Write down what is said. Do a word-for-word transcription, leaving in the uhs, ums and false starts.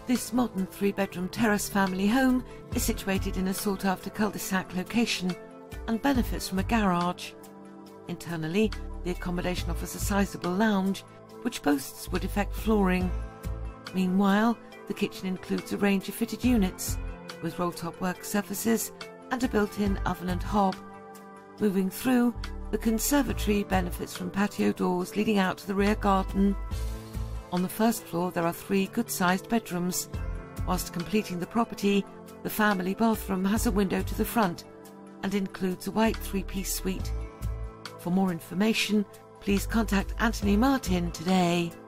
This modern three-bedroom terrace family home is situated in a sought-after cul-de-sac location and benefits from a garage. Internally, the accommodation offers a sizable lounge, which boasts wood-effect flooring. Meanwhile, the kitchen includes a range of fitted units, with roll-top work surfaces and a built-in oven and hob. Moving through, the conservatory benefits from patio doors leading out to the rear garden. On the first floor there are three good-sized bedrooms. Whilst completing the property, the family bathroom has a window to the front and includes a white three-piece suite. For more information, please contact Anthony Martin today.